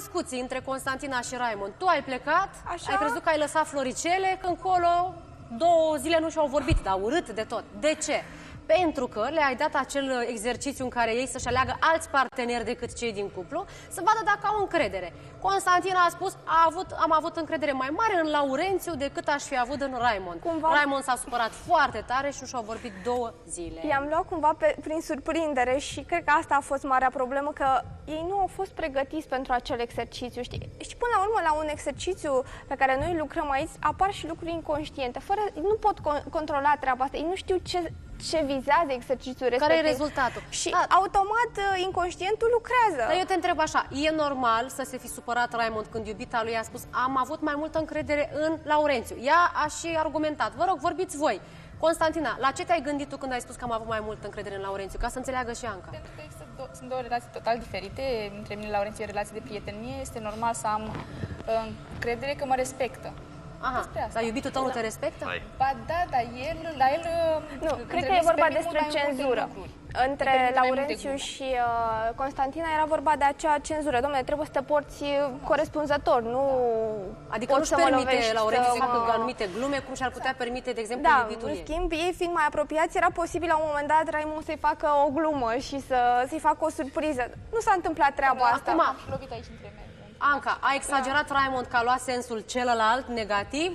discuții între Constantina și Raimond. Tu ai plecat, Așa? ai crezut că ai lăsat floricele, că încolo 2 zile nu și-au vorbit, dar urât de tot. De ce? Pentru că le-ai dat acel exercițiu în care ei să-și aleagă alți parteneri decât cei din cuplu, să vadă dacă au încredere. Constantina a spus, am avut încredere mai mare în Laurențiu decât aș fi avut în Raimond. Raimond s-a supărat foarte tare și nu și-au vorbit 2 zile. I-am luat cumva prin surprindere și cred că asta a fost marea problemă, că ei nu au fost pregătiți pentru acel exercițiu, știi? Și până la urmă, la un exercițiu pe care noi lucrăm aici, apar și lucruri inconștiente. Nu pot controla treaba asta. Ei nu știu ce vizează exercițiul respectiv. Care e rezultatul? Și automat inconștientul lucrează. Dar eu te întreb așa, e normal să se fi supărat Raimond când iubita lui a spus am avut mai multă încredere în Laurențiu? Ea a și argumentat. Vă rog, vorbiți voi. Constantina, la ce te-ai gândit tu când ai spus că am avut mai multă încredere în Laurențiu? Ca să înțeleagă și Anca. Pentru că sunt 2 relații total diferite. Între mine, Laurențiu, e relație de prietenie. Este normal să am încredere că mă respectă. Aha, dar iubitul tău nu te respectă? Ba da, dar la el... Nu, cred că e vorba despre cenzură. Între Laurențiu și Constantina era vorba de acea cenzură. Dom'le, trebuie să te porți corespunzător, nu... Adică nu-și permite Laurențiu să facă anumite glume, cum și-ar putea permite, de exemplu, iubitul ei. În schimb, ei fiind mai apropiați, era posibil la un moment dat Raimond să-i facă o glumă și să-i facă o surpriză. Nu s-a întâmplat treaba asta. Am lovit aici între mine. Anca, a exagerat Raimond că a luat sensul celălalt negativ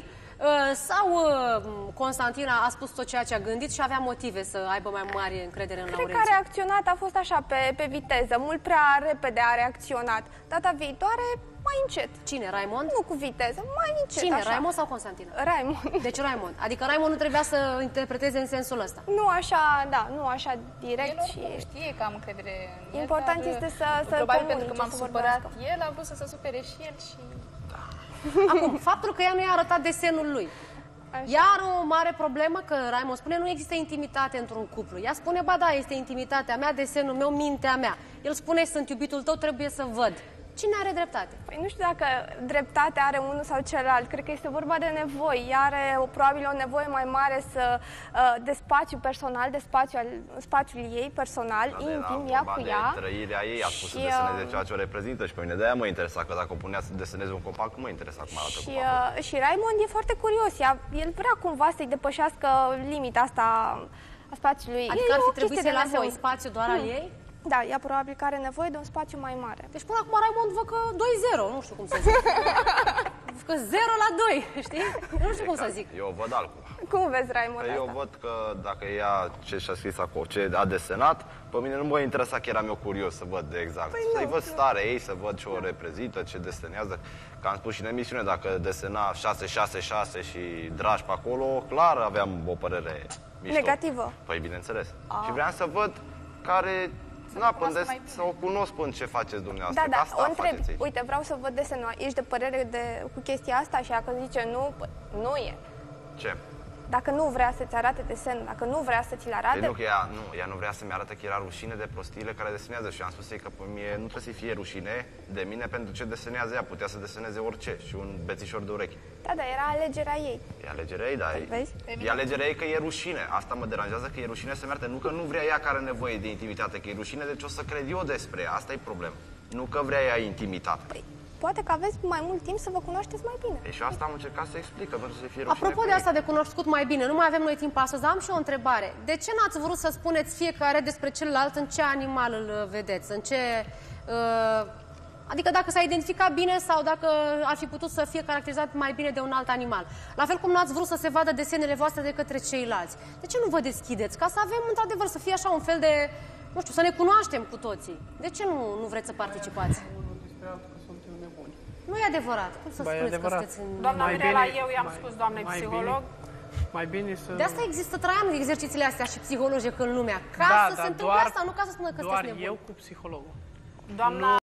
sau Constantina a spus tot ceea ce a gândit și avea motive să aibă mai mare încredere în Laurențiu? Cred că a reacționat, a fost așa, pe viteză, mult prea repede a reacționat. Data viitoare, mai încet. Cine, Raimond? Nu cu viteză, mai încet. Cine, așa. Raimond sau Constantina? Raimond. Deci Raimond. Adică Raimond nu trebuia să interpreteze în sensul ăsta. Nu așa, da, nu așa direct. El știe că am încredere în el. Important este să probabil pentru că m-am supărat el, a vrut să se supere și el și... Acum, faptul că ea nu i-a arătat desenul lui. Ea are o mare problemă că Raimond spune nu există intimitate într-un cuplu. Ea spune, ba da, este intimitatea mea, desenul meu, mintea mea. El spune, sunt iubitul tău, trebuie să văd. Cine are dreptate? Păi nu știu dacă dreptate are unul sau celălalt. Cred că este vorba de nevoi. Ea are probabil o nevoie mai mare de spațiu personal, de spațiul ei personal, intim, ea cu ea. De trăirea ei, a spus să deseneze ceea ce o reprezintă și pe mine de-aia mă interesa, că dacă o punea să deseneze un copac, mă interesa cum arată copacul. Și Raimond e foarte curios. El vrea cumva să-i depășească limita asta a spațiului. Adică ar fi trebuit să lase un spațiu doar al ei? Da, ea probabil că are nevoie de un spațiu mai mare. Deci până acum Raimond văd că 2-0, nu știu cum să zic. Că 0-2, știi? Nu știu cum să zic. Eu văd altcum. Cum vezi, Raimond, Eu văd că dacă ea ce și-a scris acolo, ce a desenat, pe mine nu mă interesa că eram eu curios să văd de exact. Să-i văd starea ei, să văd ce o reprezintă, ce desenează. Că am spus și în emisiune, dacă desena 6-6-6 și dragi pe acolo, clar aveam o părere mișto. Negativă. Păi bineînțeles. Și vreau să văd care... să o cunosc până ce faceți dumneavoastră. Da, asta o întreb. Uite, vreau să văd desenul. Ești de părere cu chestia asta? Și dacă zice nu, nu e. Ce? Dacă nu vrea să-ți arate desenul, dacă nu vrea să ți-l arate... Păi nu, că ea nu vrea să-mi arate că era rușine de prostiile care desenează și am spus ei că pe mie nu trebuie să fie rușine de mine pentru ce desenează ea. Putea să deseneze orice și un bețișor de urechi. Da, dar era alegerea ei. E alegerea ei, da. E alegerea ei că e rușine. Asta mă deranjează, că e rușine să-mi arate. Nu că nu vrea ea care are nevoie de intimitate, că e rușine, deci o să cred eu despre ea. Asta e problema. Nu că vrea ea intimitate. Păi, poate că aveți mai mult timp să vă cunoașteți mai bine. Și asta am încercat să explic, că nu să fie rușine. Apropo de asta de cunoscut mai bine, nu mai avem noi timp astăzi, am și o întrebare. De ce n-ați vrut să spuneți fiecare despre celălalt în ce animal îl vedeți? În ce... Adică dacă s-a identificat bine sau dacă ar fi putut să fie caracterizat mai bine de un alt animal. La fel cum n-ați vrut să se vadă desenele voastre de către ceilalți. De ce nu vă deschideți? Ca să avem, într-adevăr, să fie așa un fel de... Nu știu, să ne cunoaștem cu toții. De ce nu vreți să participați? Nu e adevărat. Cum să spuneți că sunteți în... Doamna Mirela, eu i-am spus doamnei psiholog. Mai bine să... De asta există, Traian, exercițiile astea și psihologic în lumea. Ca să se întâmple asta, nu ca să spună că sunteți nebuni. Doar eu cu psihologul. Doamna